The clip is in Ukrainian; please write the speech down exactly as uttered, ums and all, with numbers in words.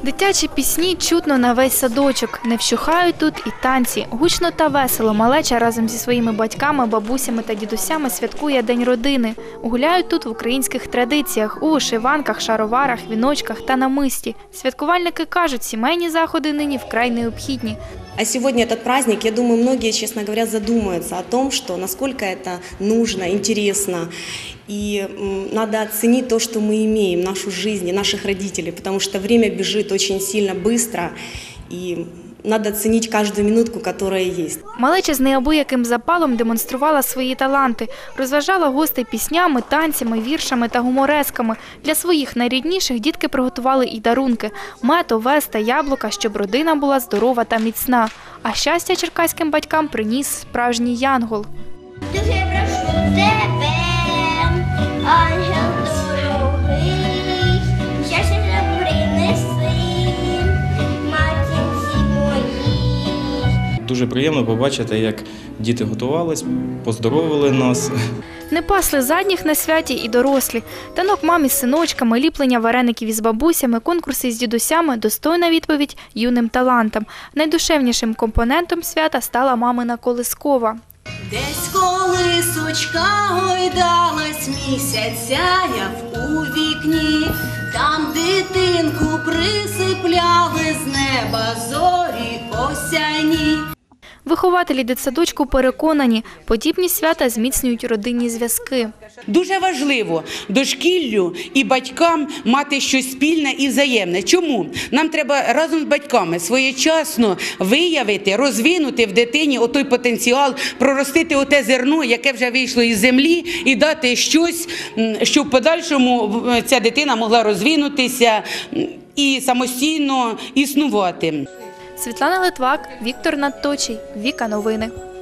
Дитячі пісні чутно на весь садочок. Не вщухають тут і танці. Гучно та весело малеча разом зі своїми батьками, бабусями та дідусями святкує День родини. Гуляють тут в українських традиціях – у вишиванках, шароварах, віночках та намисті. Святкувальники кажуть, сімейні заходи нині вкрай необхідні. А сегодня этот праздник, я думаю, многие, честно говоря, задумаются о том, что насколько это нужно, интересно. И надо оценить то, что мы имеем, нашу жизнь и наших родителей, потому что время бежит очень сильно быстро, и надо оценить каждую минутку, которая есть. Малеча з неабияким запалом демонструвала свої таланти, розважала гостей піснями, танцями, віршами та гуморесками. Для своїх найрідніших дітки приготували і дарунки – мед, овес та яблука, щоб родина була здорова та міцна. А щастя черкаським батькам приніс справжній янгол. Дуже прошу тебе, ангел дорогий, щастя принеси матінці моїй. Дуже приємно побачити, як діти готувались, поздоровили нас. Не пасли задніх на святі і дорослі. Танок мамі з синочками, ліплення вареників із бабусями, конкурси з дідусями – достойна відповідь юним талантам. Найдушевнішим компонентом свята стала мамина колискова. Десь колисочка гойдалась, місяць сяяв у вікні, там дитинку присипляли з неба зорі осяйні. Вихователі дитсадочку переконані, подібні свята зміцнюють родинні зв'язки. Дуже важливо дошкіллю і батькам мати щось спільне і взаємне. Чому? Нам треба разом з батьками своєчасно виявити, розвинути в дитині отой потенціал, проростити оте зерно, яке вже вийшло із землі, і дати щось, щоб в подальшому ця дитина могла розвинутися і самостійно існувати. Світлана Литвак, Віктор Надточий, Віка Новини.